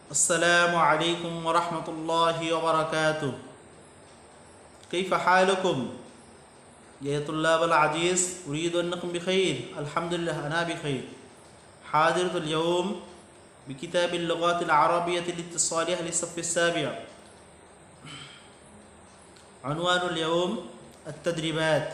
السلام عليكم ورحمة الله وبركاته. كيف حالكم يا طلاب العزيز؟ أريد أنكم بخير. الحمد لله أنا بخير. حاضرت اليوم بكتاب اللغات العربية الاتصالية للصف السابع. عنوان اليوم التدريبات.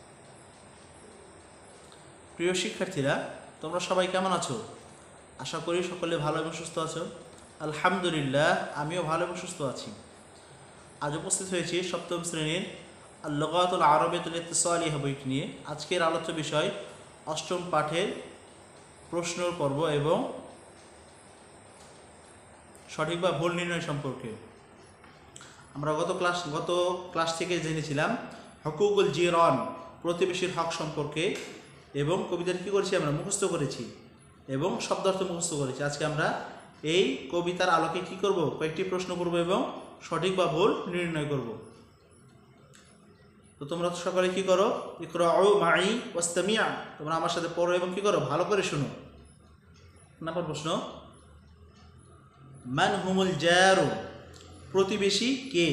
প্রিয় শিক্ষার্থীরা, তোমরা সবাই কেমন আছো? আশা করি সকলে ভালো এবং সুস্থ আছো। আলহামদুলিল্লাহ, আমিও ভালো এবং সুস্থ আছি। আজ উপস্থিত হয়েছি সপ্তম শ্রেণীর আল-লুগাতুল আরাবিয়াতুল ইত্তিসালিয়া বইটি নিয়ে। আজকের আলোচ্য বিষয় অষ্টম পাঠের প্রশ্নোর পর্ব এবং সঠিক বা ভুল নির্ণয় সম্পর্কে। আমরা গত ক্লাস থেকে জেনেছিলাম হুকুকুল জিরান, প্রতিবেশীর হক সম্পর্কে, এবং কবিতার কী করেছি আমরা মুখস্থ করেছি এবং শব্দার্থ মুখস্থ করেছি। আজকে আমরা এই কবিতার আলোকে কি করব, কয়েকটি প্রশ্ন করব এবং সঠিক বা ভুল নির্ণয় করব। তো তোমরা সকালে কি করো, ইকরাউ মাই ওয়াস্তামিউ, তোমরা আমার সাথে পড়ো এবং কি করো, ভালো করে শোনো। নাম্বার প্রশ্ন, মান হুমুল জারু, প্রতিবেশী কে?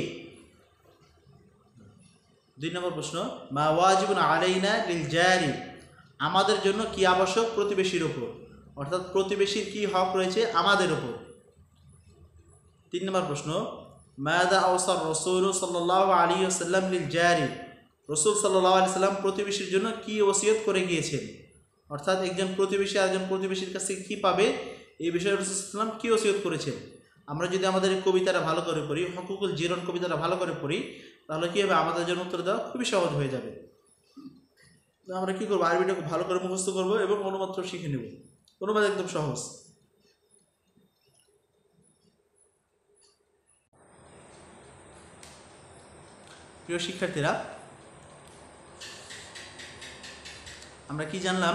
2 নম্বর প্রশ্ন, মা ওয়াজিবুন আলাইনা লিল জারি, আমাদের জন্য কি আবশ্যক প্রতিবেশীর উপর, অর্থাৎ প্রতিবেশীর কি হক রয়েছে আমাদের উপর। 3 নম্বর প্রশ্ন, মাযা আওসার রাসূল সাল্লাল্লাহু আলাইহি ওয়াসাল্লাম লিল জারি, রাসূল সাল্লাল্লাহু আলাইহি ওয়াসাল্লাম প্রতিবেশীর জন্য কি ওসিয়ত করে গিয়েছেন, অর্থাৎ একজন প্রতিবেশী আরেকজন প্রতিবেশীর কাছ থেকে কি পাবে এই বিষয়ে রাসূল সাল্লাল্লাহু আলাইহি ওয়াসাল্লাম কি ওসিয়ত করেছেন। আমরা যদি আমাদের এই কবিতাটা ভালো করে পড়ি, হুকুকুল জিরান কবিতাটা ভালো করে পড়ি, তাহলে কী হবে, আমাদের জন্য উত্তর দেওয়া খুবই সহজ হয়ে যাবে। তো আমরা কী করবো, আরবিটাকে ভালো করে মুখস্থ করবো এবং অনুবাদটা শিখে নেব। অনুবাদ একদম সহজ। প্রিয় শিক্ষার্থীরা, আমরা কি জানলাম,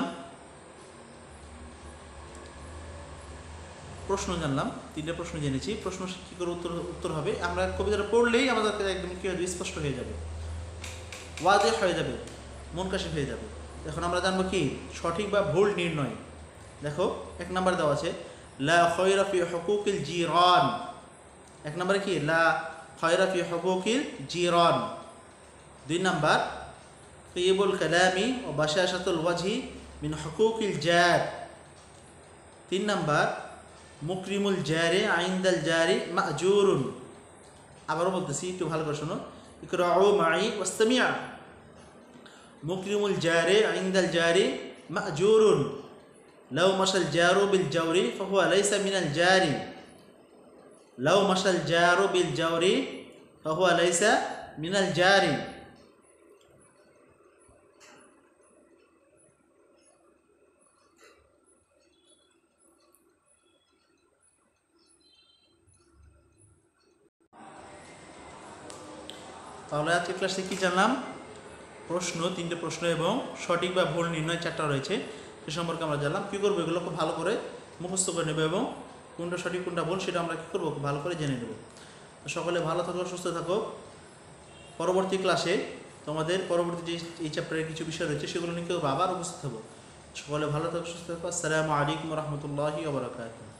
প্রশ্ন জানলাম, 3টা প্রশ্ন জেনেছি। প্রশ্ন কী করে উত্তর হবে, আমরা কবিতাটা পড়লেই আমাদের একদম কী হবে, স্পষ্ট হয়ে যাবে, ওয়াজিহ হয়ে যাবে, মন কাশি হয়ে যাবে। এখন আমরা জানবো কি সঠিক বা ভুল নির্ণয়। দেখো 1 নাম্বার দেওয়া আছে লা খায়রা ফি হুকুকিল জিরান। 1 নম্বরে কি লা খায়রা ফি হুকুকিল জিরান। 2 নাম্বার তিবুল কালামি ও বাশাশাতুল ওয়াজহি মিন হুকুকিল জার। 3 নাম্বার মুকরিমুল জারি ইনদাল জারি মা'জুরুন। আবারও বলতেছি, একটু ভালো করে শোনো, ইকরাউ মাই ওয়াস্তামিউ। মুকরিমুল জারি ইনদাল জারি মা'জুরুন। লাউ মাশাল জারু বিল জাওরি ফাহুয়া লাইসা মিনাল জারি। লাউ মাশাল জারু বিল জাওরি ফাহুয়া লাইসা মিনাল জারি। তাহলে আজকে ক্লাসে কি জানলাম, প্রশ্ন 3টে প্রশ্ন এবং সঠিক বা ভুল নির্ণয় 4টা রয়েছে, সে সম্পর্কে আমরা জানলাম। কী করবো, এগুলো খুব ভালো করে মুখস্থ করে নেবো এবং কোনটা সঠিক কোনটা ভুল সেটা আমরা কী করবো, ভালো করে জেনে নেব। সকলে ভালো থাকো, সুস্থ থাকো। পরবর্তী ক্লাসে তোমাদের পরবর্তী যে এই চ্যাপ্টারের কিছু বিষয় রয়েছে সেগুলো নিয়ে কেউ আবার উপস্থিত হবো। সকলে ভালো থাকো, সুস্থ থাকো। আসসালামু আলাইকুম ওয়া রাহমাতুল্লাহি ওয়া বারাকাতুহু।